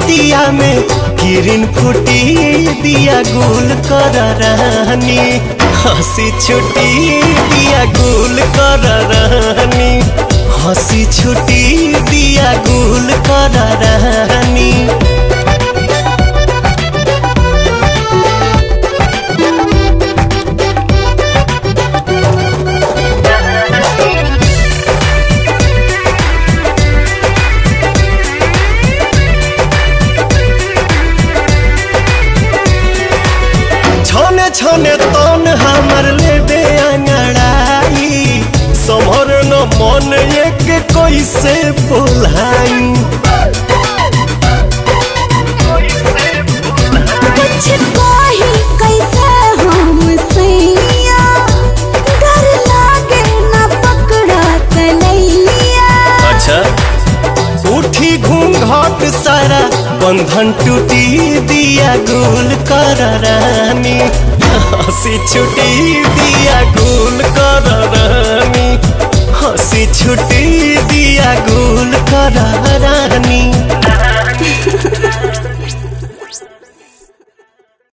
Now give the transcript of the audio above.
दिया में किरण फूटी दिया गुल कर रानी, हंसी छुटी दिया गुल कर रानी, हंसी छुटी दिया गुल कर रानी। छने छने तन हमर लेबे अंगड़ाई, समर न मन एक कैसे बोलाई। कुछ कही कैसे हम सैया, डर लागे न पकड़ा तलैया। अच्छा उठी घूंघट सारा बंधन टूटी दिया गुल कर रानी, हंसी छुटी दिया गुल कर रानी, हंसी छुटी दिया गुल कर रानी।